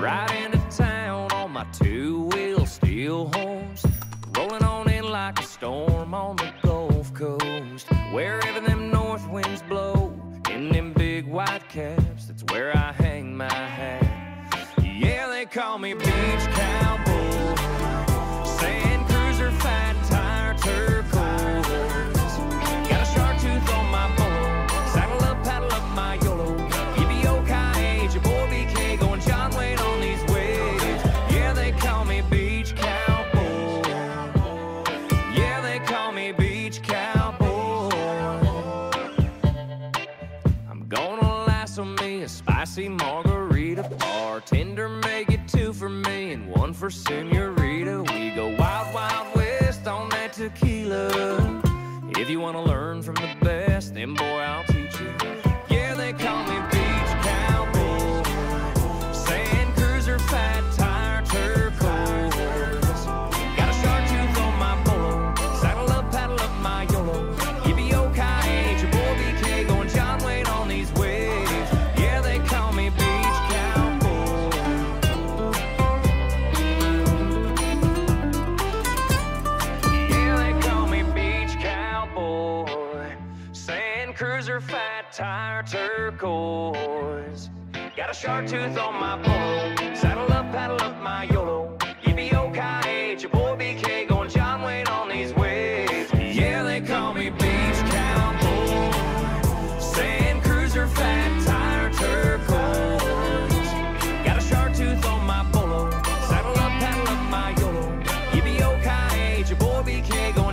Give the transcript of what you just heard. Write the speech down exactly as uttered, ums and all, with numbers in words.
Ride into town on my two-wheel steel horse, rolling on in like a storm on the Gulf Coast. Wherever them north winds blow, in them big white caps, that's where I hang my hat. Yeah, they call me beach cowboy, sand cruiser, fat tire, turquoise. Got a shark tooth on my bolo, saddle up, paddle up my YOLO. E B O K H, your boy B K, going John Wayne on these waves. Yeah, they call me beach cowboy. Yeah, they call me beach cowboy. I'm gonna lasso me a spicy margarita, bartender make it two for me and one for senorita. We go wild, wild west on that tequila. If you wanna learn from the best, then boy, I'll teach you. Yeah, they call me beach cowboy, sand cruiser, fat tire, turquoise. Got a shark tooth on my bolo, saddle up, paddle up my YOLO. E B O K H, your boy B K, going John Wayne on these waves. Yeah, they call me beach cowboy. Yeah, they call me beach cowboy, sand cruiser, fat tire, turquoise. Got a shark tooth on my pole, saddle up, paddle up my YOLO. E B O K H, your boy B K, going John Wayne on these waves. Yeah, they call me beach cowboy, sand cruiser, fat tire, turquoise. Got a shark tooth on my polo, saddle up, paddle up my YOLO. E B O K H, your boy B K, going